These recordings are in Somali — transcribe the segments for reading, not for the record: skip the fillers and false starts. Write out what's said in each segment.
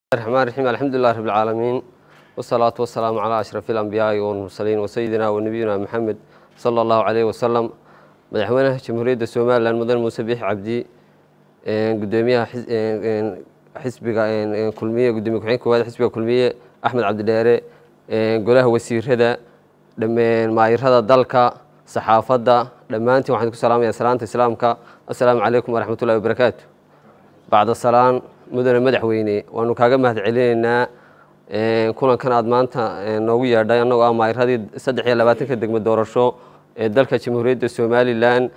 الرحمن الرحيم الحمد لله رب العالمين والصلاة والسلام على أشرف الأنبياء والمرسلين وسيدنا ونبينا محمد صلى الله عليه وسلم مدحوينه جمهورية الصومال المدن موسى بيح عبدي قداميها حسبك كلمية قدامي كحين كواد حسبك كلمية أحمد عبد الداري قوله وسير هذا لما معير هذا ضلك صحافة لما أنت وحدك السلام يا سلامة إسلامك السلام عليكم ورحمة الله وبركاته بعد السلام مدن مدحويني وأنو كاغا مهد علينا كنا كان أدمانتا نوغو يرداي أنو معير هذه صدحية لباتنك دقم دورشو دالك جمهورية الصومالي لان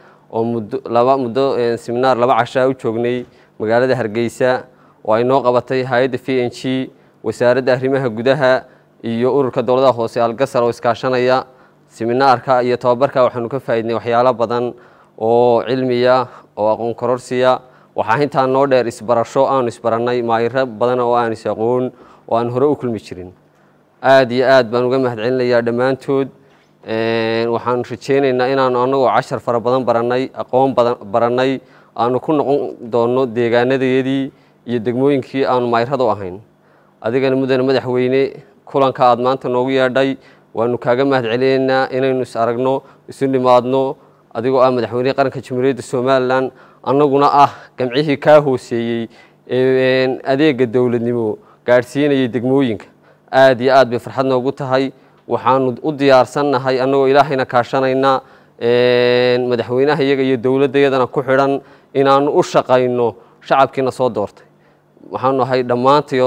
مدو سيمينار لبا عشاء u joognay magaalada Hargeysa oo ay noo qabatay hay'adda FNG wasaaradda arrimaha gudaha iyo ururka dawladda hoose algasar oo iskaashanaya seminaarka iyo tababarka waxaanu ka faa'iidnay waxyaalo badan oo cilmiya oo aqoon kororsiya waxa inta noo dheer isbarasho aan isbaranay maayir badan oo aan isaqoon oo aan hore u kulmi jirin aad iyo aad baan uga mahadcelinayaa dhamaantood waxaan rajeynaynaa inaan anagu 10 fara badan baranay aqoon badan baranay aanu ku noqon doono deegaanadeedii iyo degmooyinkii aan maayirada u ahayn adigana mudane madaxweyne kulanka aad maanta noogu yeedhay waanu kaaga mahadcelinaynaa inaynu is aragno isu nimaadno adigoo ah madaxweynaha qaranka Jamhuuriyadda Soomaaliland anaguna ah gamcihii ka hooseeyay adeega dawladnimo gaarsiinayay degmooyinka aad iyo aad bay farxad noogu tahay waxaanu u diyaarsanahay anagoo ilaahayna kaashanayna madaxweynaha iyaga iyo dawladdeedana ku xidhan inaanu u shaqayno shacabkiina soo doortay waxaanu ahay dhamaantayo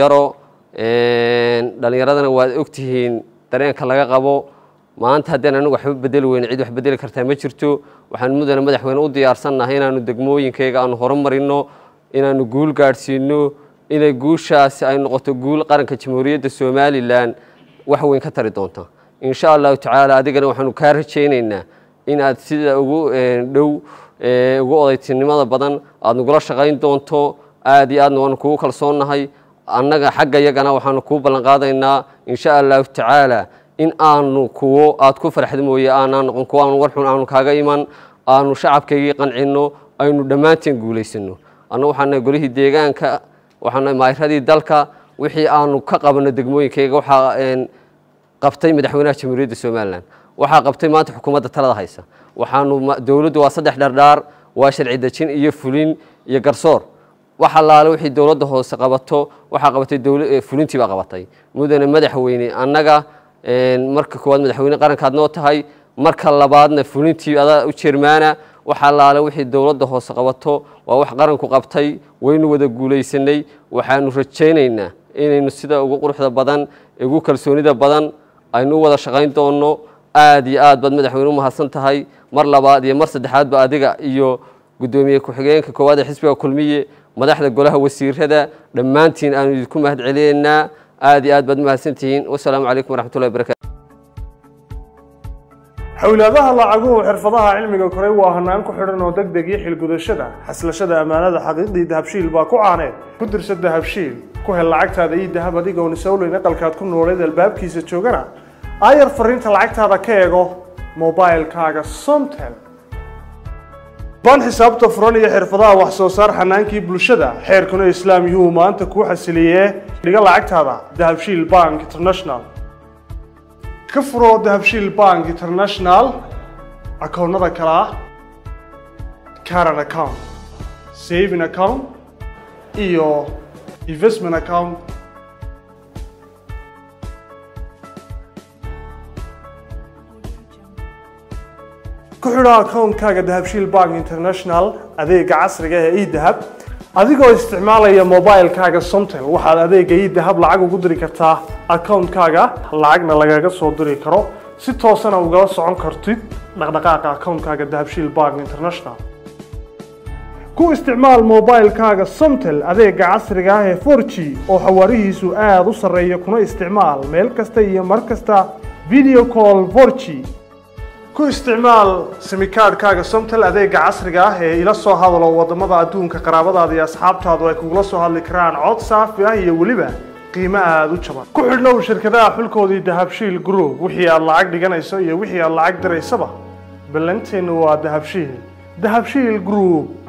dhalinyaradana waad ogtihiin dareenka laga qabo maanta haddaan anigu waxba bedeli weyn cid wax bedeli kartaa ma jirto waxaan mudane madaxweyne u diyaarsanahay inaanu degmooyinkayga aanu horumarino inaanu guul gaarsiino inay guushaasi ay noqoto guul qaranka Jamhuuriyadda Soomaaliland wax weyn ka tari doonta in sha Allah ta'ala adigana waxaanu ka rajeynaynaa in aad sida ugu dhow ugu odaytinimada badan aad nagula shaqayn doonto aad iyo aadna waan kugu kalsoonahay annaga xagga yagana waxaanu ku ballan qaadaynaa in sha Allah ta'ala in aanu kuwo aad ku farxad mooyee aanan noqon kuwo aan warxun aanu kaaga iman aanu shacabkayga qancino aynu dhamaanteen guuleysano annagu waxaan golihii deegaanka waxaan maayiradii dalka wixii aanu ka qabano degmooyinkayga waxa qabtay madaxweynaha Jamhuuriyadda Soomaaliland waxa qabtay maanta xukuumadda talada haysa waxaanu dawladdu waa saddex dhardhaar waa sharci dejin iyo fulin iyo garsoor waxa laale wixii dawladda hoose qabato waxa qabatay dawladda fulintii baa qabatay mudane madaxweyne annaga marka koowaad madaxweyne qaranka noo tahay marka labaadna fulintii ada u jeermaana waxa laale wixii dawladda hoose qabato waa wax qaranku qabtay waynu wada guuleysanay waxaanu rajeynaynaa inaynu sida ugu quruxda badan ugu kalsoonida badan aynu wada shaqayn doono aad iyo aad bad madaxweyne u mahadsan tahay mar labaad iyo mar saddexaad ba adiga iyo gudoomiye ku-xigeenka koowaad ee xisbiga kulmiye madaxda golaha wasiirada dhamaantiin aanu idinku mahadcelinaynaa aad iyo aad bad mahadsantihiin wassalaamu calaykum waraxmatullaahi wabarakaatu xawlaadaha lacaguhu xirfadaha cilmiga koray waa hanaan ku xidhan oo degdeg iyo xilgudashada xaslashada amaanada xaqiiqdii dahabshiil baa ku caaneen ku dirsa dahabshiil ku hel lacagtaada iyo dahab adigoon isawleyn aqalkaad ku nooleed albaabkiisa joogana ayar fariinta lacagtaada ka eego mobilkaaga Somtel baan xisaabta furan iyo xirfadaha wax soo saar xanaankii bulshada xeerkuna islaam yuhu maanta ku xasiliyee dhiga lacagtaada dahabshiil bank international ka furo dahabshiil bank international akoonnada kala ah current account saving account iyo investment account ku xidho akoonkaaga dahabshiil bank international adeega casriga ah ee e-dahab adigoo isticmaalaya mobilkaaga Somtel waxaad adeega e-dahab lacag ugu diri kartaa akoonkaaga lacagna lagaga soo diri karo si toosana ugala socon kartid dhaqdhaqaaqa akoonkaaga dahabshiil bank international ku isticmaal mobilkaaga Somtel adeega casriga ah ee 4G oo xawaarihiisu aad u sareeyo kuna isticmaal meel kasta iyo mar kasta video call 4G ku isticmaal simikaadkaaga Somtel adeega casriga ah ee ila soo hadalo wadamada adduunka qaraabadaada iyo asxaabtaadu ay kugula soo hadli karaan cod saafi ah iyo waliba qiimo aad u jaban ku xidhnow shirkadaha xulkoodii dahabshiil group wixii aad lacag dhiganayso iyo wixii aad lacag diraysaba ballanteenu waa dahabshiil group